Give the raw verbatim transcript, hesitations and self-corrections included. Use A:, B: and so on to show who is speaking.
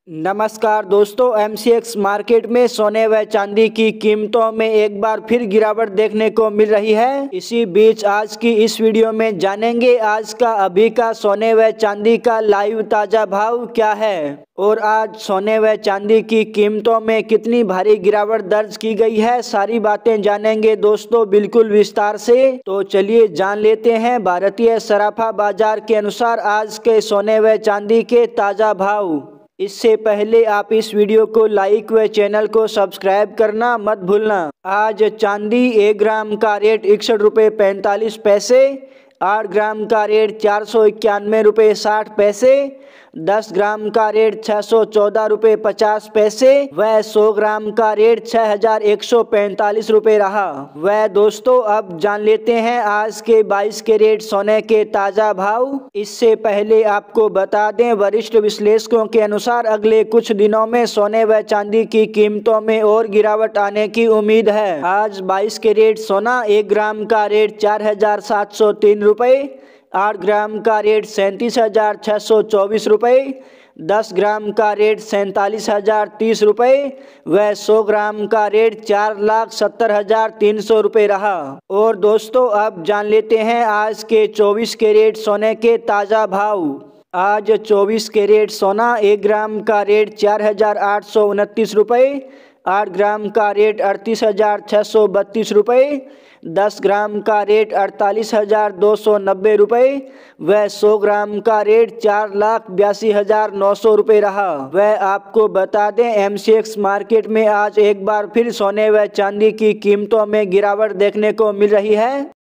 A: नमस्कार दोस्तों, MCX market में सोने व चांदी की कीमतों में एक बार फिर गिरावट देखने को मिल रही है। इसी बीच आज की इस वीडियो में जानेंगे आज का अभी का सोने व चांदी का लाइव ताज़ा भाव क्या है और आज सोने व चांदी की कीमतों में कितनी भारी गिरावट दर्ज की गई है। सारी बातें जानेंगे दोस्तों बिल्कुल विस्तार से। तो चलिए जान लेते हैं भारतीय सराफा बाजार के अनुसार आज के सोने व चांदी के ताज़ा भाव। इससे पहले आप इस वीडियो को लाइक व चैनल को सब्सक्राइब करना मत भूलना। आज चांदी एक ग्राम का रेट इकसठ रुपये पैंतालीस पैसे, आठ ग्राम का रेट चार सौ इक्यानवे रुपये साठ पैसे, दस ग्राम का रेट छः सौ चौदह रुपये पचास पैसे व सौ ग्राम का रेट छः हजार एक सौ पैंतालीस रुपये रहा। वह दोस्तों अब जान लेते हैं आज के बाईस के रेट सोने के ताज़ा भाव। इससे पहले आपको बता दें वरिष्ठ विश्लेषकों के अनुसार अगले कुछ दिनों में सोने व चांदी की कीमतों में और गिरावट आने की उम्मीद है। आज बाईस के रेट सोना एक ग्राम का रेट चार हजार सात सौ तीन रुपये, आठ ग्राम का रेट सैंतीस हजार छः सौ चौबीस रुपये, दस ग्राम का रेट सैंतालीस हजार तीस रुपये व सौ ग्राम का रेट चार लाख सत्तर हजार तीन सौ रुपये रहा। और दोस्तों अब जान लेते हैं आज के चौबीस के रेट सोने के ताज़ा भाव। आज चौबीस के रेट सोना एक ग्राम का रेट चार हजार आठ सौ उनतीस रुपये, आठ ग्राम का रेट अड़तीस हजार छः सौ बत्तीस रुपये, दस ग्राम का रेट अड़तालीस हजार दो सौ नब्बे रुपये व सौ ग्राम का रेट चार लाख बयासी हजार नौ सौ रुपये रहा। वह आपको बता दें एमसीएक्स मार्केट में आज एक बार फिर सोने व चांदी की कीमतों में गिरावट देखने को मिल रही है।